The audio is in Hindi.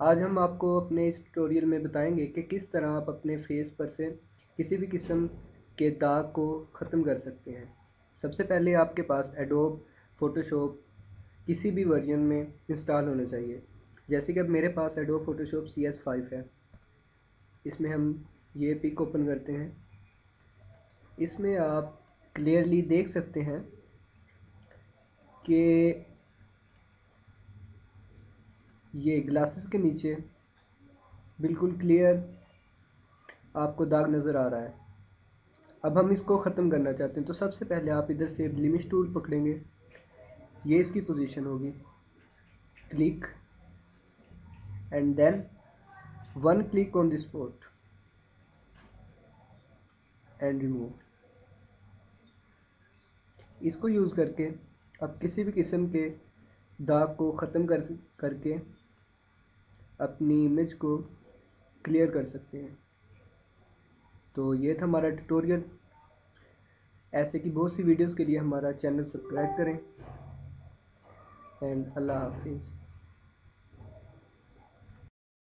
आज हम आपको अपने इस ट्यूटोरियल में बताएंगे कि किस तरह आप अपने फेस पर से किसी भी किस्म के दाग को ख़त्म कर सकते हैं। सबसे पहले आपके पास एडोब फोटोशॉप किसी भी वर्जन में इंस्टॉल होना चाहिए। जैसे कि अब मेरे पास एडोब फोटोशॉप CS5 है। इसमें हम ये पिक ओपन करते हैं। इसमें आप क्लियरली देख सकते हैं कि ये ग्लासेस के नीचे बिल्कुल क्लियर आपको दाग नज़र आ रहा है। अब हम इसको ख़त्म करना चाहते हैं तो सबसे पहले आप इधर से ब्लिमिश टूल पकड़ेंगे। ये इसकी पोजीशन होगी, click and then one click on the spot and remove. इसको यूज़ करके आप किसी भी किस्म के दाग को ख़त्म करके अपनी इमेज को क्लियर कर सकते हैं। तो ये था हमारा ट्यूटोरियल। ऐसे की बहुत सी वीडियोस के लिए हमारा चैनल सब्सक्राइब करें एंड अल्लाह हाफिज़।